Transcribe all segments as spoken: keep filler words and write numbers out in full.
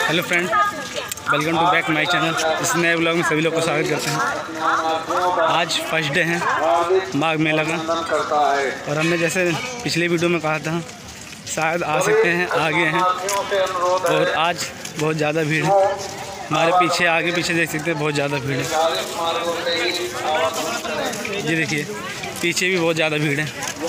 Hello friend, welcome to back my channel. इस नए blog में सभी लोग को स्वागत करते हैं। आज फर्स्ट डे है माघ मेला का, और हमने जैसे पिछले वीडियो में कहा था शायद आ सकते हैं, आगे हैं। और आज बहुत ज़्यादा भीड़ है, हमारे पीछे आगे पीछे देख सकते हैं बहुत ज़्यादा भीड़ है। ये देखिए पीछे भी बहुत ज़्यादा भीड़ है।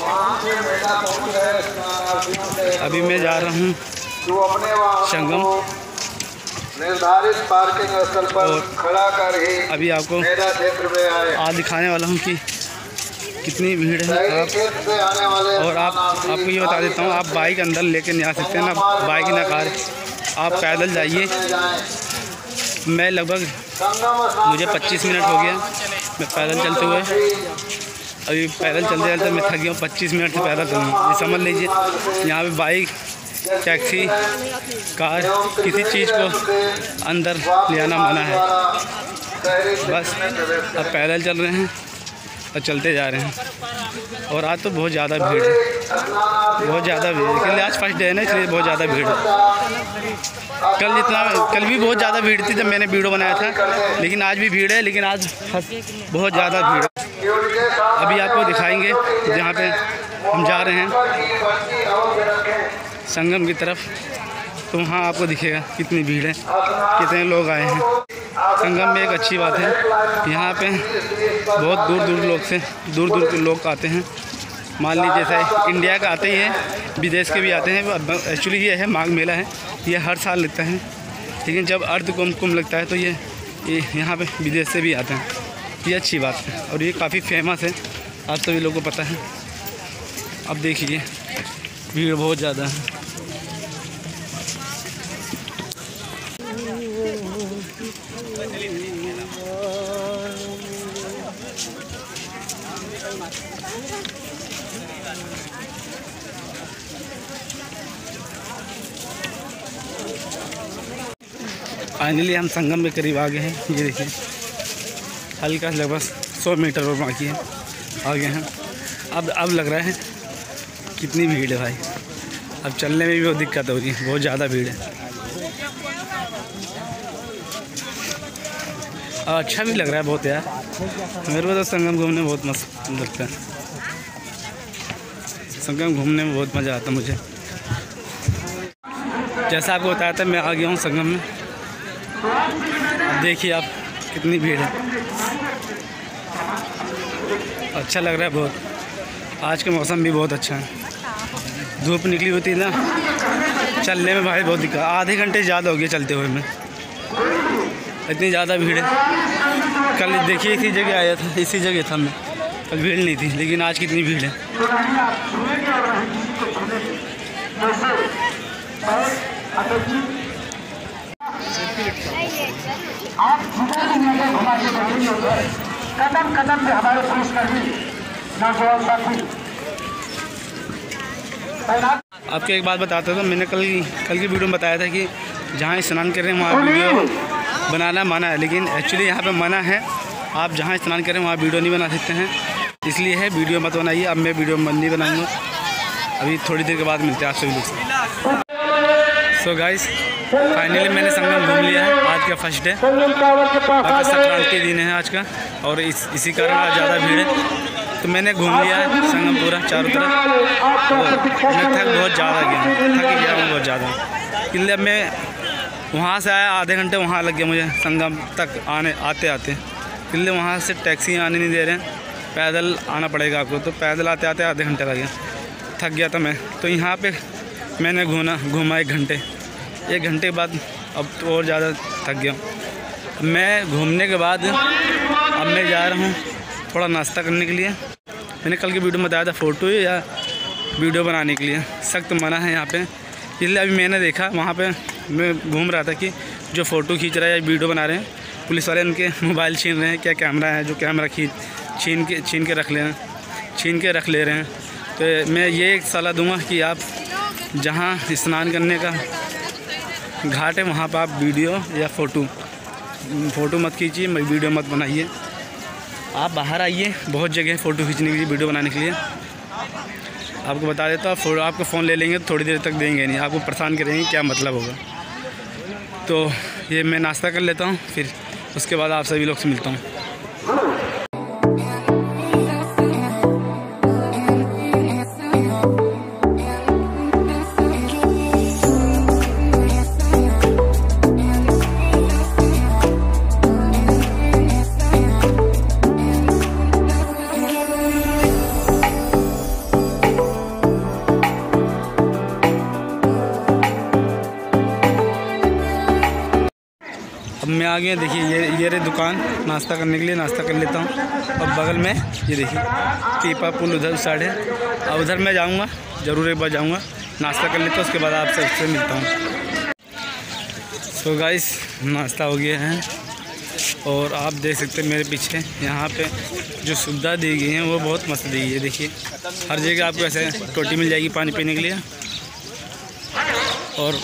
अभी मैं जा रहा हूँ संगम, निर्धारित पार्किंग स्थल पर खड़ा कर ही अभी आपको आज दिखाने वाला हूँ कि कितनी भीड़ है। आप और आप आपको ये बता देता हूँ, आप बाइक अंदर लेके नहीं आ सकते, ना बाइक ना कार, आप पैदल जाइए। मैं लगभग मुझे पच्चीस मिनट हो गया मैं पैदल चलते हुए। अभी पैदल चलते चलते मैं थक गया हूँ, पच्चीस मिनट से पैदल चलूँगा। ये समझ लीजिए यहाँ पे बाइक, टैक्सी, कार, किसी चीज़ को अंदर ले आना मना है। बस अब पैदल चल रहे हैं और चलते जा रहे हैं। और आज तो बहुत ज़्यादा भीड़ है, बहुत ज़्यादा भीड़ है, क्योंकि आज फर्स्ट डे है ना, इसलिए बहुत ज़्यादा भीड़ है। कल जितना कल भी बहुत ज़्यादा भीड़ थी जब मैंने वीडियो बनाया था, लेकिन आज भी भीड़ है, लेकिन आज बहुत ज़्यादा भीड़ है। अभी आपको दिखाएंगे जहाँ पे हम जा रहे हैं संगम की तरफ, तो वहाँ आपको दिखेगा कितनी भीड़ है, कितने लोग आए हैं। संगम में एक अच्छी बात है, यहाँ पे बहुत दूर दूर लोग से दूर दूर के लोग आते हैं। मान लीजिए जैसे इंडिया का आते ही है, विदेश के भी आते हैं। एक्चुअली ये है माघ मेला है, ये हर साल लगता है, लेकिन जब अर्ध कुंभ कुंभ लगता है तो ये ये यहाँ पे विदेश से भी आते हैं। ये अच्छी बात है और ये काफ़ी फेमस है, आप सभी लोगों को पता है। अब देखिए भीड़ बहुत ज़्यादा है। फाइनली हम संगम के करीब आ गए हैं। ये देखिए हल्का लगभग सौ मीटर और बाकी है, आगे हैं। अब अब लग रहा है कितनी भीड़ है भाई, अब चलने में भी बहुत दिक्कत हो रही है, बहुत ज़्यादा भीड़ है। और अच्छा भी लग रहा है बहुत यार, मेरे को तो संगम घूमने में बहुत मस्त लगता है। संगम घूमने में बहुत मज़ा आता है मुझे। जैसा आपको बताया था मैं आ गया हूँ संगम में। अब देखिए आप कितनी भीड़ है, अच्छा लग रहा है बहुत। आज का मौसम भी बहुत अच्छा है, धूप निकली होती है ना, चलने में भाई बहुत दिक्कत, आधे घंटे ज़्यादा हो गया चलते हुए मैं, इतनी ज़्यादा भीड़ है। कल देखिए इसी जगह आया था, इसी जगह था मैं, कल भीड़ नहीं थी, लेकिन आज कितनी भीड़ है। कदम कदम पे हमारे पुलिसकर्मी नौजवान साथी। आपको एक बात बताता था, मैंने कल कल की वीडियो में बताया था कि जहाँ स्नान कर रहे हैं वहाँ वीडियो बनाना मना है, लेकिन एक्चुअली यहाँ पे मना है। आप जहाँ स्नान करें वहाँ वीडियो नहीं बना सकते हैं, इसलिए है वीडियो मत बनाइए। अब मैं वीडियो बंद नहीं बनाऊँगा, अभी थोड़ी देर के बाद मिलते हैं आप सभी लोग से। सो गाइस फाइनली मैंने संगम घूम लिया है। आज का फर्स्ट डे, मकर संक्रांति दिन है आज का, और इस इसी कारण आज ज़्यादा भीड़ है। तो मैंने घूम लिया है संगम पूरा चारों तरफ। तो मैं थक बहुत ज़्यादा गया हूँ, थक गया हूँ बहुत ज़्यादा, इसलिए मैं वहाँ से आया, आधे घंटे वहाँ लग गया मुझे संगम तक आने आते आते, इसलिए वहाँ से टैक्सी आने नहीं दे रहे हैं, पैदल आना पड़ेगा आपको। तो पैदल आते आते आधे घंटे लगे, थक गया था मैं। तो यहाँ पे मैंने घूमा घूमा एक घंटे एक घंटे के बाद अब तो और ज़्यादा थक गया हूँ मैं घूमने के बाद। अब मैं जा रहा हूँ थोड़ा नाश्ता करने के लिए। मैंने कल की वीडियो में बताया था फ़ोटो या वीडियो बनाने के लिए सख्त मना है यहाँ पे, इसलिए अभी मैंने देखा वहाँ पे मैं घूम रहा था कि जो फ़ोटो खींच रहा है या वीडियो बना रहे हैं, पुलिस वाले उनके मोबाइल छीन रहे हैं, क्या कैमरा है जो कैमरा खींच छीन के छीन के रख ले रहे हैं छीन के रख ले रहे हैं। तो मैं ये एक सलाह दूँगा कि आप जहाँ स्नान करने का घाट है वहाँ पर आप वीडियो या फ़ोटो फ़ोटो मत खींचिए, वीडियो मत बनाइए। आप बाहर आइए, बहुत जगह फ़ोटो खींचने के लिए, वीडियो बनाने के लिए। आपको बता देता हूँ, आपका फ़ोन ले लेंगे तो थोड़ी देर तक देंगे नहीं, आपको परेशान करेंगे, क्या मतलब होगा। तो ये मैं नाश्ता कर लेता हूँ, फिर उसके बाद आप सभी लोग से मिलता हूँ। अब मैं आ गया, देखिए ये ये रही दुकान नाश्ता करने के लिए। नाश्ता कर लेता हूँ। और बगल में ये देखिए पीपा पुल उधर साइड है, और उधर मैं जाऊँगा, ज़रूर एक बार जाऊँगा, नाश्ता कर लेता हूँ, उसके बाद आप सबसे मिलता हूँ। सो गाइस, नाश्ता हो गया है और आप देख सकते हैं मेरे पीछे यहाँ पे जो सुविधा दी गई है वो बहुत मस्त दी गई है। देखिए हर जगह आपको ऐसे टोटी मिल जाएगी पानी पीने के लिए, और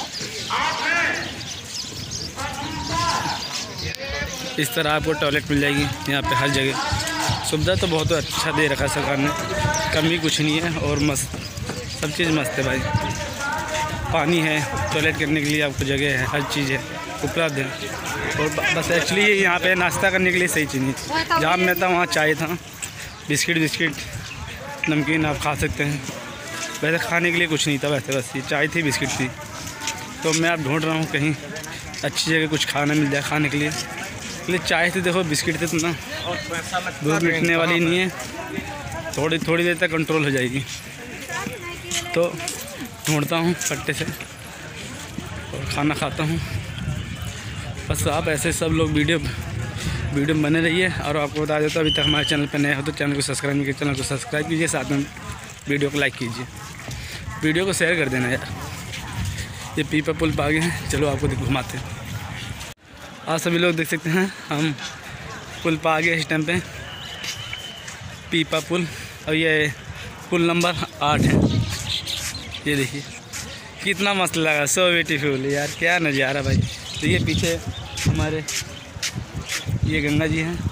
इस तरह आपको टॉयलेट मिल जाएगी यहाँ पे हर जगह। सुविधा तो बहुत अच्छा दे रखा है सरकार ने, कमी कुछ नहीं है, और मस्त सब चीज़ मस्त है भाई। पानी है, टॉयलेट करने के लिए आपको जगह है, हर चीज़ है उपलब्ध है। और बस एक्चुअली यहाँ पे नाश्ता करने के लिए सही चीज़ नहीं। जहाँ मैं था वहाँ चाय था, बिस्किट बिस्किट नमकीन आप खा सकते हैं। वैसे खाने के लिए कुछ नहीं था, वैसे बस ये चाय थी, बिस्किट थी। तो मैं अब ढूंढ रहा हूँ कहीं अच्छी जगह कुछ खाना मिल जाए खाने के लिए। इसलिए चाय थी, देखो बिस्किट थे, तो ना दूध मिटने वाली नहीं है, थोड़ी थोड़ी देर तक कंट्रोल हो जाएगी। तो ढूंढता हूँ फट्टे से और खाना खाता हूँ। बस आप ऐसे सब लोग वीडियो वीडियो बने रहिए। और आपको बता देता हूँ, अभी तक हमारे चैनल पर नए हो तो चैनल को सब्सक्राइब नहीं किया, चैनल को सब्सक्राइब कीजिए, साथ में वीडियो को लाइक कीजिए, वीडियो को शेयर कर देना यार। ये पीपा पुल पर आ गए हैं, चलो आपको घुमाते हैं। आप सभी लोग देख सकते हैं हम पुल पर आ गए इस टाइम पे, पीपा पुल, और ये पुल नंबर आठ है। ये देखिए कितना मस्त लगा, सो ब्यूटीफुल यार, क्या नज़ारा भाई। तो ये पीछे हमारे ये गंगा जी हैं।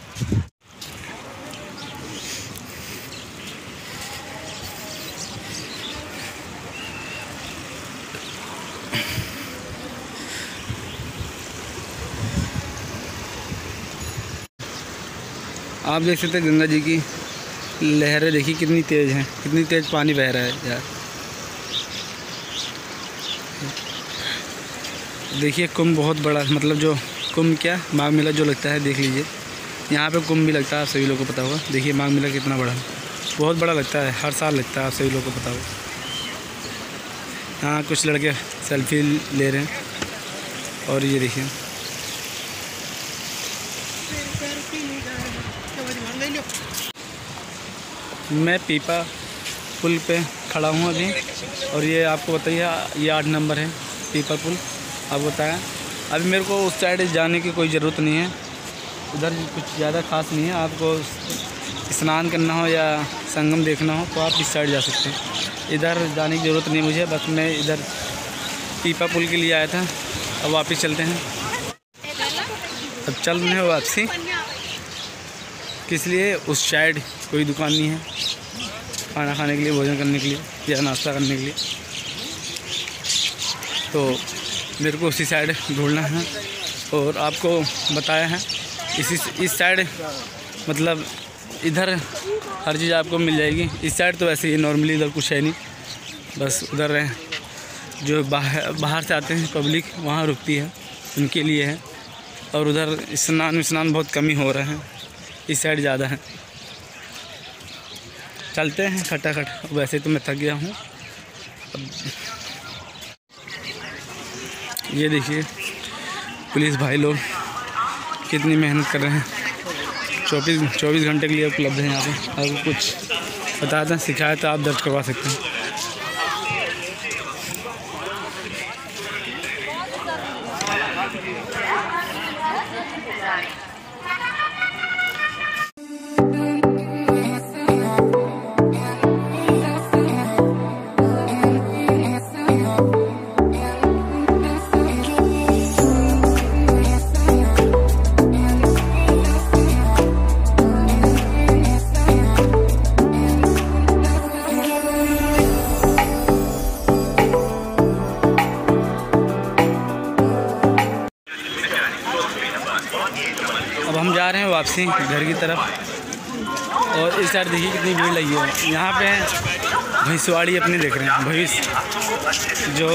आप देख सकते हैं गंगा जी की लहरें, देखिए कितनी तेज़ हैं, कितनी तेज़ पानी बह रहा है यार। देखिए कुंभ बहुत बड़ा, मतलब जो कुंभ क्या माघ मेला जो लगता है, देख लीजिए यहाँ पे कुंभ भी लगता है, आप सभी लोगों को पता होगा। देखिए माघ मेला कितना बड़ा है, बहुत बड़ा लगता है, हर साल लगता है, आप सभी लोगों को पता होगा। यहाँ कुछ लड़के सेल्फी ले रहे हैं, और ये देखिए मैं पीपा पुल पे खड़ा हूँ अभी, और ये आपको बताइए ये आठ नंबर है पीपा पुल। आप बताया अभी मेरे को उस साइड जाने की कोई ज़रूरत नहीं है, उधर कुछ ज़्यादा खास नहीं है। आपको स्नान करना हो या संगम देखना हो तो आप इस साइड जा सकते हैं, इधर जाने की ज़रूरत नहीं मुझे। बस मैं इधर पीपा पुल के लिए आया था, अब वापस चलते हैं। अब चल रहे हैं वापसी, किस लिए उस साइड कोई दुकान नहीं है खाना खाने के लिए, भोजन करने के लिए या नाश्ता करने के लिए, तो मेरे को उसी साइड ढूंढना है। और आपको बताया है इसी इस साइड, मतलब इधर हर चीज़ आपको मिल जाएगी। इस साइड तो वैसे ही नॉर्मली इधर कुछ है नहीं, बस उधर है जो बाहर बाहर से आते हैं पब्लिक, वहाँ रुकती है, उनके लिए है। और उधर स्नान स्नान बहुत कमी हो रहा है, इस साइड ज़्यादा है। चलते हैं खटाखट, वैसे तो मैं थक गया हूँ। अब ये देखिए पुलिस भाई लोग कितनी मेहनत कर रहे हैं, चौबीस चौबीस घंटे के लिए उपलब्ध है यहाँ पे। अगर कुछ बता दें शिकायत तो आप दर्ज करवा सकते हैं। वापसी घर की तरफ। और इस साइड देखिए कितनी भीड़ लगी है। यहाँ पे भैंसवाड़ी अपने देख रहे हैं, भैंस जो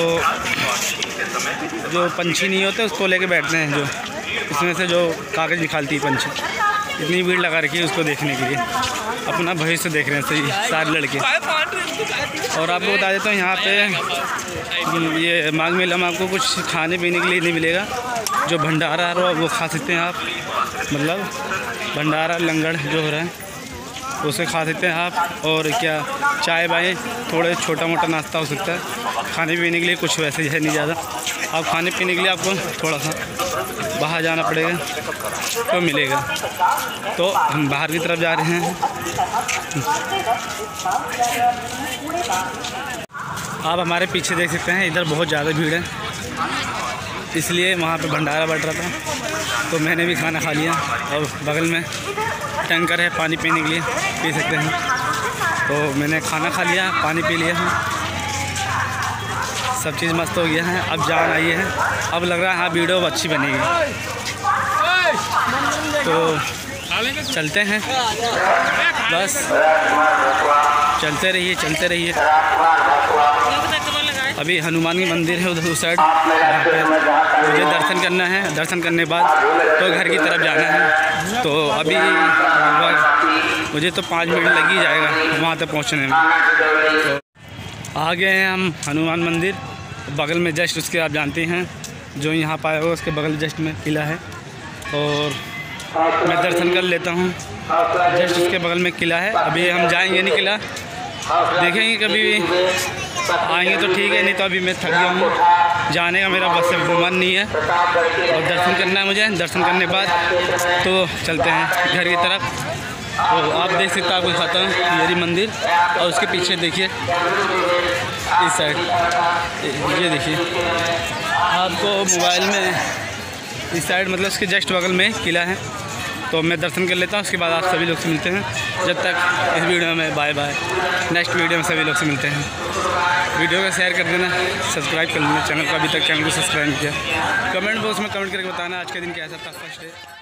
जो पंछी नहीं होते उसको लेके बैठते हैं, जो उसमें से जो कागज़ निकालती है पंछी। इतनी भीड़ लगा रखी है उसको देखने के लिए। अपना भविष्य देख रहे हैं सही सारे लड़के। और आपको बता देता हूँ यहाँ पे ये माघ मेला में आपको कुछ खाने पीने के लिए नहीं मिलेगा। जो भंडारा आ रहा है वो खा सकते हैं आप, मतलब भंडारा लंगर जो हो रहा है उसे खा सकते हैं आप। और क्या चाय बाय थोड़े छोटा मोटा नाश्ता हो सकता है। खाने पीने के लिए कुछ वैसे है नहीं ज़्यादा। आप खाने पीने के लिए आपको थोड़ा सा बाहर जाना पड़ेगा तो मिलेगा। तो हम बाहर की तरफ जा रहे हैं। आप हमारे पीछे देख सकते हैं, इधर बहुत ज़्यादा भीड़ है, इसलिए वहाँ पे भंडारा बढ़ रहा था तो मैंने भी खाना खा लिया। और बगल में टैंकर है पानी पीने के लिए, पी सकते हैं। तो मैंने खाना खा लिया, पानी पी लिया है, सब चीज़ मस्त हो गया है। अब जान आई है, अब लग रहा है हाँ वीडियो अच्छी बनेगी। तो चलते हैं, बस चलते रहिए चलते रहिए। अभी हनुमान की मंदिर है उधर उस साइड, मुझे दर्शन करना है। दर्शन करने के बाद तो घर की तरफ जाना है। तो अभी लगभग मुझे तो पाँच मिनट लग ही जाएगा वहाँ तक पहुँचने में। तो आ गए हैं हम हनुमान मंदिर। बगल में जस्ट उसके आप जानते हैं जो यहाँ पाया होगा उसके बगल जस्ट में किला है। और मैं दर्शन कर लेता हूँ, जस्ट उसके बगल में किला है। अभी हम जाएंगे नहीं किला, देखेंगे कभी आएंगे तो ठीक है, नहीं तो अभी मैं थक गया हूँ। जाने का मेरा बस से मन नहीं है और दर्शन करना है मुझे। दर्शन करने के बाद तो चलते हैं घर की तरफ। तो आप देख सकते हैं, आपको दिखाता हूँ ये मंदिर। और उसके पीछे देखिए इस साइड, ये देखिए आपको मोबाइल में इस साइड मतलब उसके जस्ट बगल में किला है। तो मैं दर्शन कर लेता हूँ, उसके बाद आप सभी लोग से मिलते हैं। जब तक इस वीडियो में बाय बाय, नेक्स्ट वीडियो में सभी लोग से मिलते हैं। वीडियो को शेयर कर देना, सब्सक्राइब कर लेना चैनल को, अभी तक चैनल को सब्सक्राइब किया। कमेंट बॉक्स में कमेंट करके बताना आज के दिन कैसा था फर्स्ट डे।